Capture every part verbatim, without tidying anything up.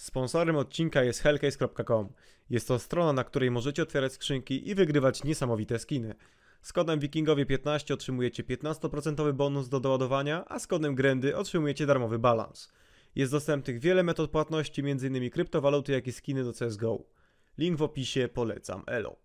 Sponsorem odcinka jest hellcase kropka com. Jest to strona, na której możecie otwierać skrzynki i wygrywać niesamowite skiny. Z kodem wikingowie piętnaście otrzymujecie piętnaście procent bonus do doładowania, a z kodem Grendy otrzymujecie darmowy balans. Jest dostępnych wiele metod płatności, m in kryptowaluty, jak i skiny do C S G O. Link w opisie, polecam, elo.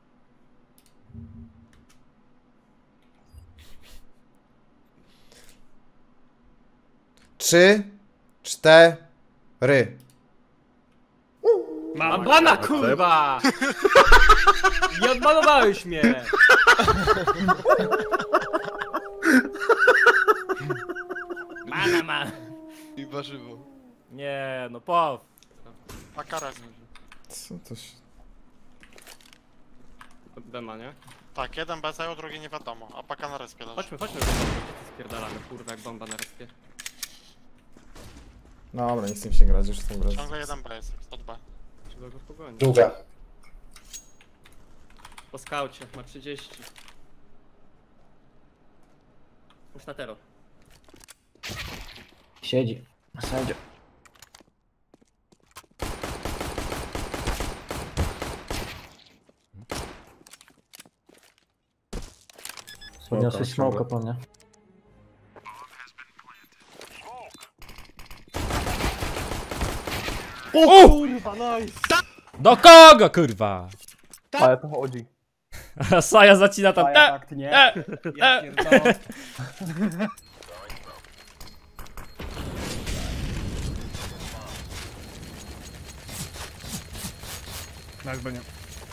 Trzy, cztery. Mam bana, kurwa! Nie odbanowałeś mnie! Mana, mana! I warzywo. Nie, no pow. A kara. Co to się... Dema, nie? Tak, jeden B zajął, drugi nie wiadomo, a paka na respie leży. Chodźmy, chodźmy, bo spierdalamy, kurwa, jak bomba na respie. No dobra, nie chcę mi się grać, już chcę grać. Ciągle jeden B jest, od B. Trzeba go pogonić. Długa. Po skaucie, ma trzydzieści. Już na tero. Siedzi na sadzie. Podniosłeś smoka po mnie. O kurwa, nice! Do kogo, kurwa? Ale to chodzi. A Saja zacina tam. A ja E, fakt nie. e, Ja e. pierdolę. Nice, Benio.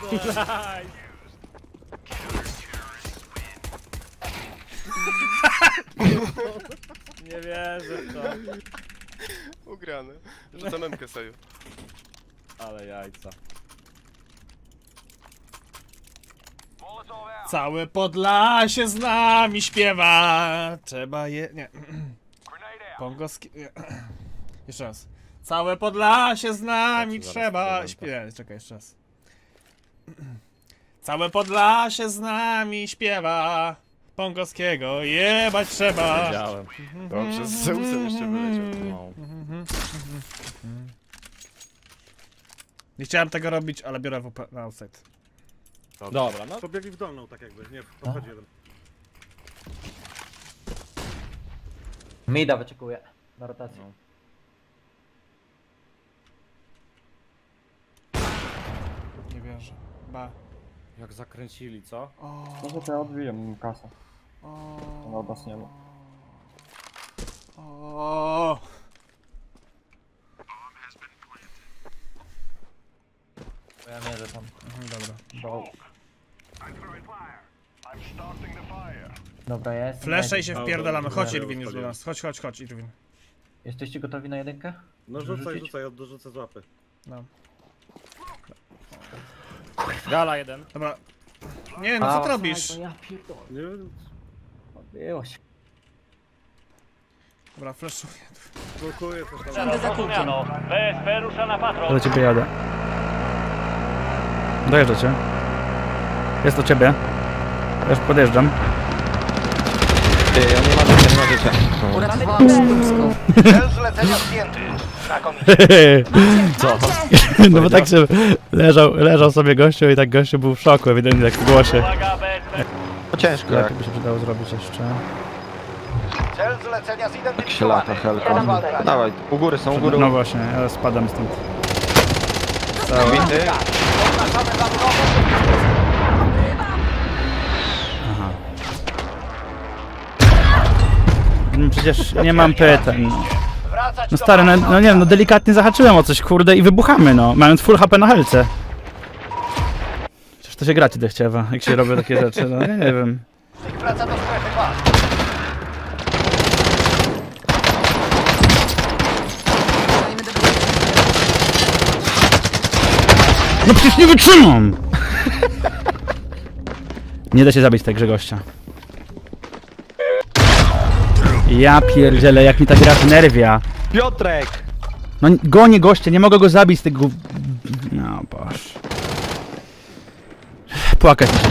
Nie wierzę w to. Ugrane. Rzucam memkę sobie. Ale jajca. Całe Podlasie z nami śpiewa. Trzeba je... nie. Pongowski... nie. Jeszcze raz. Całe Podlasie z nami trzeba... śpiewać. Czekaj, jeszcze raz. Całe Podlasie z nami śpiewa. Pongowskiego jebać trzeba. Wiedziałem. Dobrze, z Zeusem jeszcze wyleciał. No. Nie chciałem tego robić, ale biorę W P na outside. Dobra, no. Pobiegli w dolną, tak jakby, nie podchodzi jeden. Mida wyczekuje na rotację. No. Nie wierzę. Ba. Jak zakręcili, co? O, Może to ja odbiję kasę. o, No od nas nie ma. o. Ja mierzę tam. Mhm, dobra. Bo... Dobra, ja jestem. Flesze i się Dobra, wpierdalamy. Chodź dobra, Irwin już do dobra. nas. Chodź, chodź, chodź Irwin. Jesteście gotowi na jedynkę? No rzucaj, rzucaj, rzucaj, rzucaj, dorzucę z łapy. No. Gala jeden. Dobra. Nie, no co ty robisz? Ja pierdolę. Nie wiem, Odbiło się. Dobra, flashuję. blokuję coś tam. Będę za kółkiem. B S P rusza na patrol. Do ciebie jadę. Dojeżdżę cię. Jest do ciebie. Ja już podjeżdżam. Ty, ja nie mam nie ma życia. Uratowałem Sztumską. Cel zlecenia zdjęty. Znakomicie. Co? No bo tak się leżał, leżał sobie gościu i tak gościu był w szoku, ewidentnie tak w głosie. Uwaga, B S P. No ciężko Jak jak, by się przydało zrobić jeszcze? Cel zlecenia jak się zidentyfikowany. lata helka. Dawaj, u góry są, u góry. No właśnie, ja spadam stąd. Bity. Oznaczamy zawodową. Aha. No przecież nie mam pytań. Wracać No do stary, no, no nie wiem, no delikatnie zahaczyłem o coś, kurde, i wybuchamy, no. Mając full H P na helce. Przecież to się gracie dechciewa, jak się robią takie rzeczy, no ja nie wiem. Wraca do strefy dwa. No przecież nie wytrzymam! Nie da się zabić tego gościa. Ja pierdzielę, jak mi ta gra wnerwia. Piotrek! No gonię gościa, nie mogę go zabić z tego... No boż. Płakać mi się.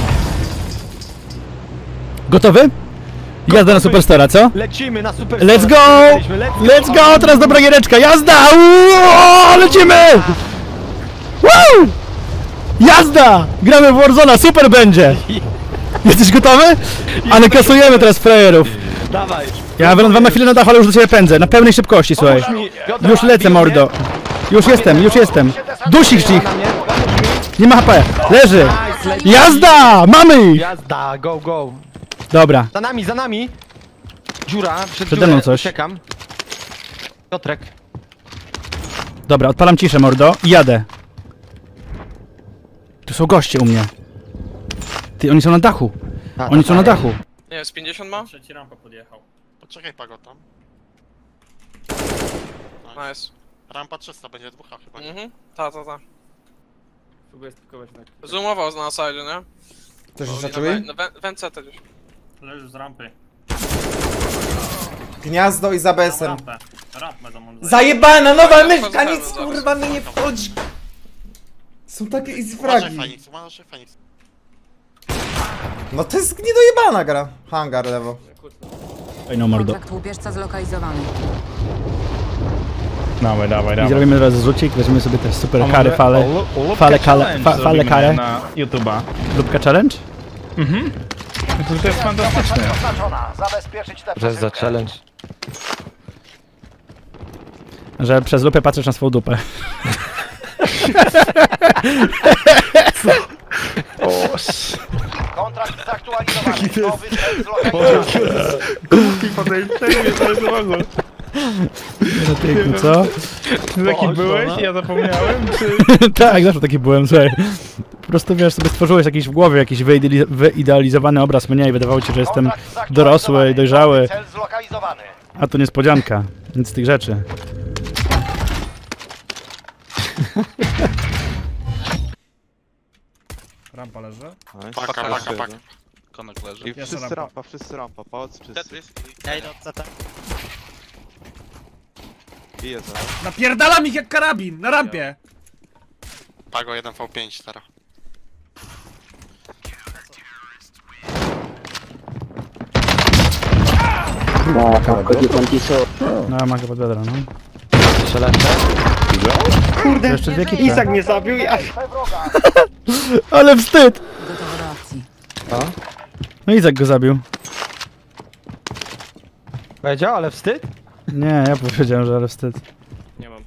Gotowy? Jazda na Superstara, co? Lecimy na Superstara. Let's go! Let's go! Teraz dobra giereczka, jazda! Uuu! lecimy! Woo! Jazda! Gramy w Warzona, super będzie! Jesteś gotowy? Ale kasujemy teraz frajerów. Dawaj. Ja wylądowałem na chwilę na dachu, ale już do ciebie pędzę. Na pełnej szybkości, słuchaj. Już lecę, mordo. Już jestem, już jestem. Dusisz ich! Nie ma H P. Leży! Jazda! Mamy ich! Jazda, go, go. Dobra. Za nami, za nami. Dziura, przed Przede mną dziurę, coś. Czekam. Piotrek. Dobra, odpalam ciszę, mordo. I jadę. Tu są goście u mnie. Ty, oni są na dachu. A, Oni są na dachu. Nie, z pięćdziesiąt ma? Trzeci rampa podjechał. Poczekaj, Pago tam. Nice. Rampa trzysta, będzie dwóch chyba. Mhm, ta, ta, ta. Próbuję spikować tak. Zoomował na side, nie? Ktoś już Na zaczęły? Wence to gdzieś. Leży z rampy. Gniazdo i za besem. Rampę. Rampę tam on Zajebana nowa Zaraz, myszka, zaraz, nic zaraz. kurwa mi nie wchodzi. Są takie easy Uważaj fragi. Fenix, uważaj Fenix. No to jest niedojebana gra. Hangar lewo. Ej, no, mordo. Kontrakt łupieżca zlokalizowany. Dawaj, dawaj, I dawaj. zrobimy teraz zrzucik, weźmiemy sobie te super A kary, może fale. ulu- ulubka Fale, kale, challenge fa, fale, zrobimy kare. na YouTube'a. Lubka challenge? Mhm. To, to jest fantastyczne. Oznaczona. Zabezpieczyć te Przez za przesyłkę. challenge. Że przez lupę patrzysz na swoją dupę. Kontrakt zaktualizowany. Nowy cel zlokalizowany. Głupi podejrzenie, to jest w ogóle. No pięknie, co? Ty taki byłeś i ja zapomniałem, czy... Tak, zawsze taki byłem, słuchaj. Po prostu, wiesz, sobie stworzyłeś jakiś w głowie jakiś wyideali- wyidealizowany obraz mnie i wydawało ci się, że jestem Kontrakt zaktualizowany. dorosły i dojrzały, Nowy cel zlokalizowany. a to niespodzianka. Nic z tych rzeczy. Rampa leży. Paka, paka, paka. Konek leży. I wszyscy rampa, wszyscy rampa, pałac wszyscy. Tetris i... Ja idę od C T. Bije za. Napierdalam ich jak karabin, na rampie! Pago jeden V pięć teraz. No, ma go pod wiadro, no. Strzelę. Kurde, jeszcze dwie ekipy. Isak mnie zabił i... Wroga. Ale wstyd! Gotowy do akcji. No Izak go zabił. Powiedział, ale wstyd? Nie, ja powiedziałem, że ale wstyd. Nie mam.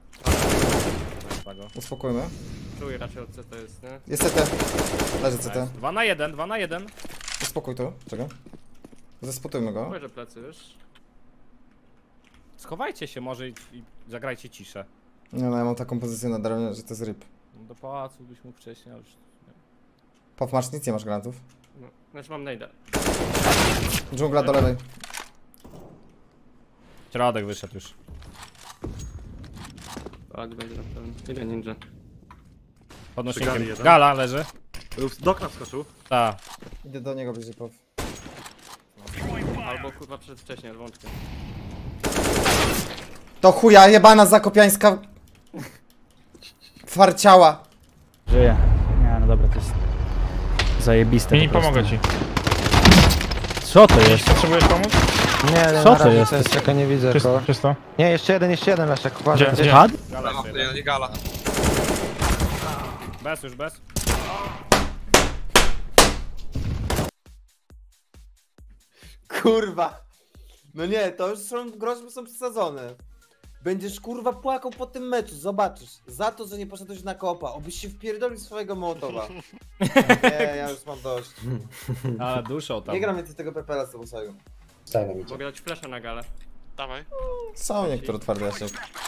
Uspokójmy. Czuję raczej od C to jest, nie? Jest C T. Leży C T. dwa na jeden, dwa na jeden. Uspokój to. Czekaj. Zespotujmy go. Bierze plecy już. Schowajcie się może i, i zagrajcie ciszę. Nie no, ja mam taką pozycję na drewnie, że to jest rip. No do pałacu byś mógł wcześniej, ale już... Pow, masz nic, nie masz granatów. No, znaczy mam najda. Dżungla do lewej. Środek wyszedł już. Tak, będzie na pewno. Ile ninja? Podnośnikiem. Gala leży. Do okna wskoczył. Ta. Idę do niego bliżej, pow. Albo kurwa przedwcześnie, od wączka. To chuja, jebana zakopiańska... Farciała. Żyje. Nie, no dobra, to jest... Zajebiste Nie po prostu. pomogę ci. Co to jest? Potrzebujesz pomóc? Nie, nie, Co na to razie jest? to jest czekaj, nie widzę Czysto, kogoś. czysto. Nie, jeszcze jeden, jeszcze jeden Leszek, uważaj. Gdzie? Gdzie? Padł? Gala jeszcze jeden. Nie gala. Bez już, bez. Kurwa. No nie, to już są groźby są przesadzone. Będziesz kurwa płakał po tym meczu, zobaczysz. Za to, że nie poszedłeś na kopa, obyś się wpierdolił swojego Mołotowa. Nie, ja już mam dość. Ale duszą tam. Nie gram więcej tego pepera z tobą swojego. Mogę dać flasha na galę. Dawaj. Są niektóre twarde jaszek.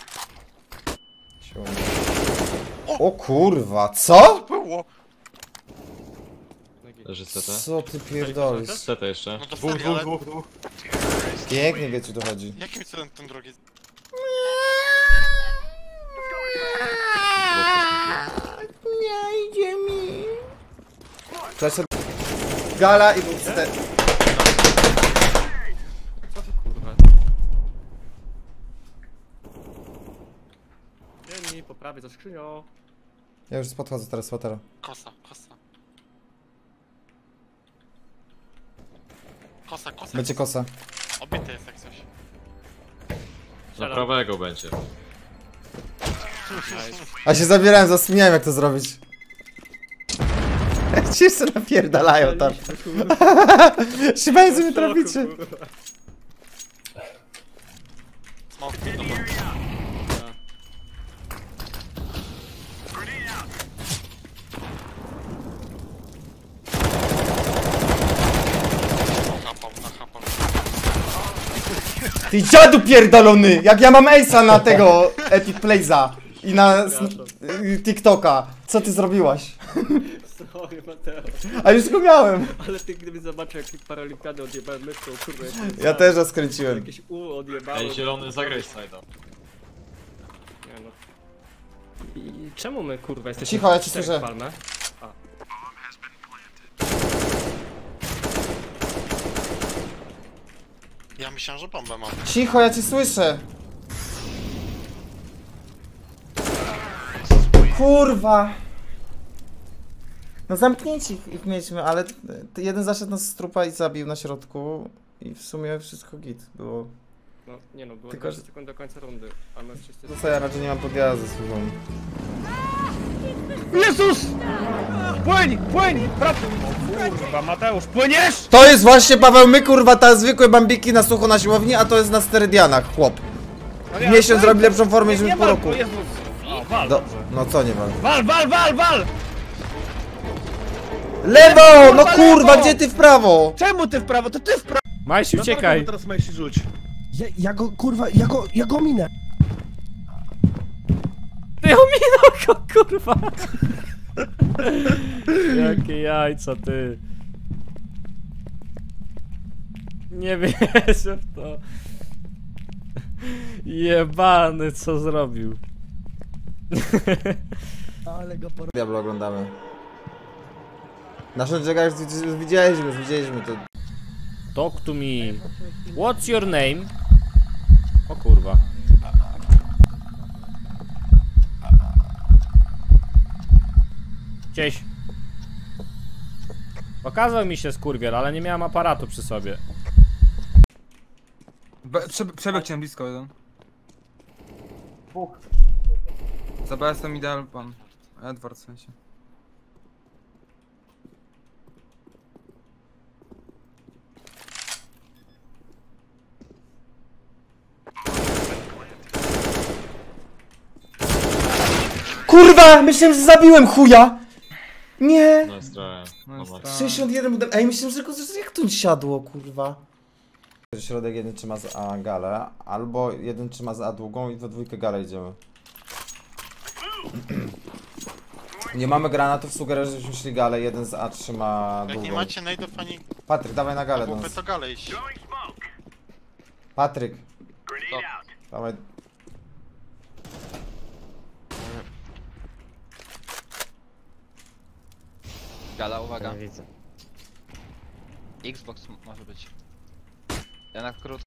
O kurwa, co? Było. Leży C T. Co ty pierdolisz? C T jeszcze. No to wtedy, ale... Pięknie wie, czy dochodzi. Jakim cudem ten drugi... Nie idzie mi. Flasher... Gala i był C. Co ty kurwa? Dzienni, po prawej za skrzynią. Ja już podchodzę teraz z Watera. Kosa, kosa. Kosa, kosa. Będzie kosa. Obity jest jak coś. Na prawego będzie. A się zabierałem, zasmiałem jak to zrobić. Jak ci jeszcze napierdalają tam. Się bałem, że mnie traficie. Smoke, dobra. Nachapał, nachapał. Ty dziadu pierdolony! Jak ja mam ace'a na tego Epic Playza i na s- y, TikToka. Co ty zrobiłaś? Sorry, Mateusz. A już go miałem. Ale ty gdybyś zobaczył jakie paralimpiady odjebałem myszką, kurwa. Ja też rozkręciłem. Jakieś U odjebałem. Ej, zielony, zagraj slajda. Nie no. I czemu my kurwa jesteśmy Cicho, ja cię czterech słyszę. w palmę? A. Ja myślałem, że bombę mam. Cicho, ja cię słyszę. Kurwa. No zamknięci ich, ich mieliśmy, ale t- t- jeden zaszedł nas z trupa i zabił na środku. I w sumie wszystko git było. No nie no, było Tylko, dwadzieścia że- sekund do końca rundy, a my wszyscy... To co, ja raczej nie mam podjazdu z służbą. Jezus! Płyń, płyń! Pracuj! Kurwa, Mateusz, płyniesz? To jest właśnie, Paweł, my kurwa, ta zwykłe bambiki na sucho na siłowni, a to jest na sterydianach, chłop. No Miesiąc robi lepszą formę niż nie my po wal, roku. o Jezus. O, wal, Do, dobrze. no co nie wal? Wal, wal, wal, wal! Lewo! No Kurwa, kurwa, lewo! gdzie ty w prawo? Czemu ty w prawo? To ty w prawo! Majsi, uciekaj! Teraz Majsi rzuć. Ja, ja go, kurwa, ja go, ja go minę. Ty ominął go, kurwa! Jakie jajca, ty. Nie wierzę w to. Jebany, co zrobił. Ale go por... Diablo oglądamy. Naszą Jagger już widzieliśmy, już widzieliśmy to. Talk to me. What's your name? O kurwa. Cześć. Pokazał mi się skurwiel, ale nie miałem aparatu przy sobie. Prze przebieg cię blisko jeden. Za B S em ideal pan. Edward w sensie. Kurwa! Myślałem, że zabiłem chuja! Nie! No jest sześćdziesiąt jeden budem. Ej, myślałem, że go jak tu siadło, kurwa. Środek jeden trzyma z A galę, albo jeden trzyma z A długą i we dwójkę galę idziemy. Nie mamy granatów, sugeruję, żebyśmy szli galę, jeden z A trzyma Jak długą. nie macie najdów ani Patryk, dawaj na galę do W P nas. to galę iść. Patryk. Dawaj. Gala, uwaga. Nie widzę. Xbox może być. Ja na krótko.